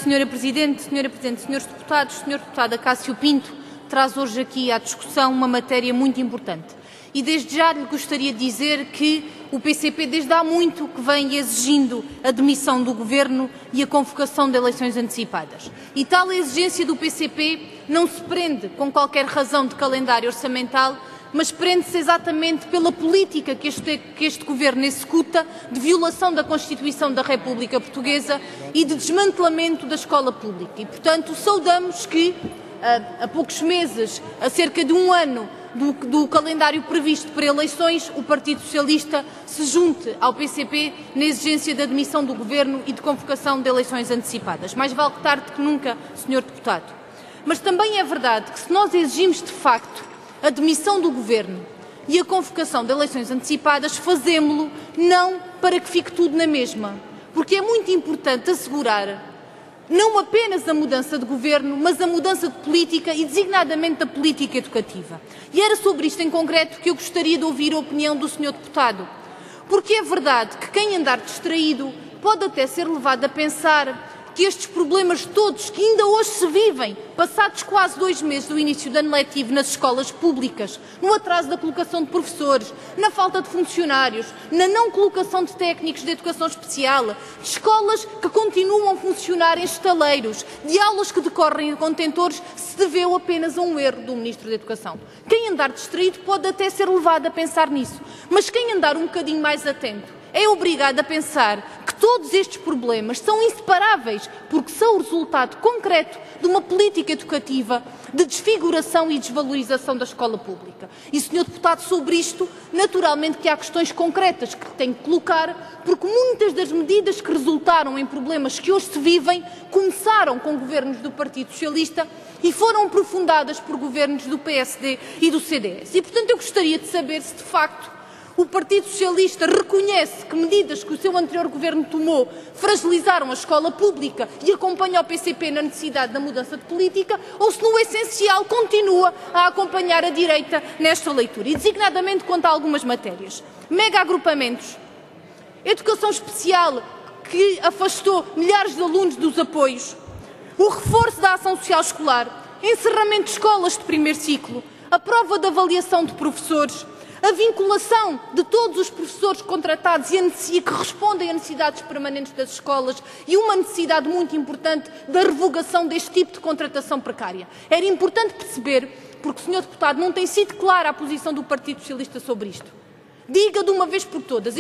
Senhora Presidente, Senhores Deputados, Senhor Deputado Acácio Pinto traz hoje aqui à discussão uma matéria muito importante. E desde já lhe gostaria de dizer que o PCP desde há muito que vem exigindo a demissão do Governo e a convocação de eleições antecipadas. E tal exigência do PCP não se prende com qualquer razão de calendário orçamental, mas prende-se exatamente pela política que este Governo executa de violação da Constituição da República Portuguesa e de desmantelamento da escola pública. E, portanto, saudamos que, há poucos meses, a cerca de um ano do calendário previsto para eleições, o Partido Socialista se junte ao PCP na exigência da demissão do Governo e de convocação de eleições antecipadas. Mais vale tarde que nunca, Sr. Deputado. Mas também é verdade que se nós exigimos de facto a demissão do Governo e a convocação de eleições antecipadas, fazemo-lo não para que fique tudo na mesma, porque é muito importante assegurar não apenas a mudança de governo, mas a mudança de política e, designadamente, da política educativa. E era sobre isto em concreto que eu gostaria de ouvir a opinião do Sr. Deputado. Porque é verdade que quem andar distraído pode até ser levado a pensar que estes problemas todos que ainda hoje se vivem, passados quase 2 meses do início do ano letivo nas escolas públicas, no atraso da colocação de professores, na falta de funcionários, na não colocação de técnicos de educação especial, de escolas que continuam a funcionar em estaleiros, de aulas que decorrem em contentores, se deveu apenas a um erro do Ministro da Educação. Quem andar distraído pode até ser levado a pensar nisso, mas quem andar um bocadinho mais atento é obrigado a pensar que todos estes problemas são inseparáveis, porque são o resultado concreto de uma política educativa de desfiguração e desvalorização da escola pública. E, Sr. Deputado, sobre isto, naturalmente que há questões concretas que tem que colocar, porque muitas das medidas que resultaram em problemas que hoje se vivem começaram com governos do Partido Socialista e foram aprofundadas por governos do PSD e do CDS. E, portanto, eu gostaria de saber se, de facto, o Partido Socialista reconhece que medidas que o seu anterior governo tomou fragilizaram a escola pública e acompanha o PCP na necessidade da mudança de política, ou se no essencial continua a acompanhar a direita nesta leitura, e designadamente quanto a algumas matérias. Mega agrupamentos, educação especial que afastou milhares de alunos dos apoios, o reforço da ação social escolar, encerramento de escolas de primeiro ciclo, a prova de avaliação de professores, a vinculação de todos os professores contratados e que respondem a necessidades permanentes das escolas e uma necessidade muito importante da revogação deste tipo de contratação precária. Era importante perceber, porque o Sr. Deputado não tem sido clara a posição do Partido Socialista sobre isto. Diga de uma vez por todas,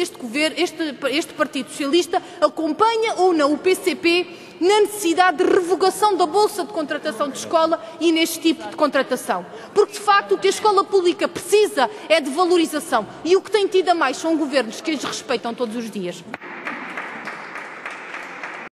este Partido Socialista acompanha ou não o PCP na necessidade de revogação da bolsa de contratação de escola e neste tipo de contratação. Porque, de facto, o que a escola pública precisa é de valorização e o que tem tido a mais são governos que as respeitam todos os dias.